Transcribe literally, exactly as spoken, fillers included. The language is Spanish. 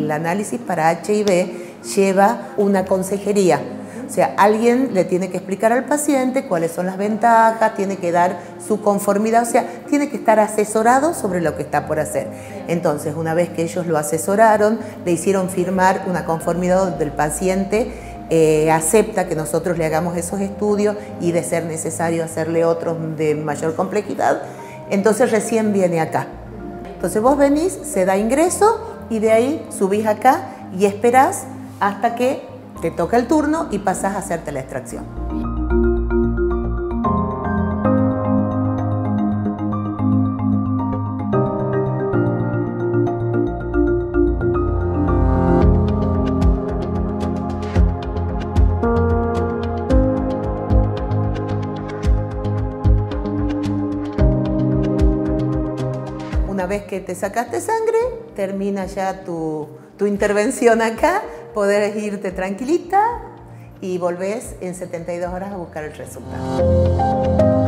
el análisis para H I V lleva una consejería. O sea, alguien le tiene que explicar al paciente cuáles son las ventajas, tiene que dar su conformidad, o sea, tiene que estar asesorado sobre lo que está por hacer. Entonces, una vez que ellos lo asesoraron, le hicieron firmar una conformidad donde el paciente eh, acepta que nosotros le hagamos esos estudios y, de ser necesario, hacerle otros de mayor complejidad, entonces recién viene acá. Entonces vos venís, se da ingreso y de ahí subís acá y esperás hasta que te toca el turno y pasás a hacerte la extracción. Una vez que te sacaste sangre, termina ya tu, tu intervención acá, podés irte tranquilita y volvés en setenta y dos horas a buscar el resultado.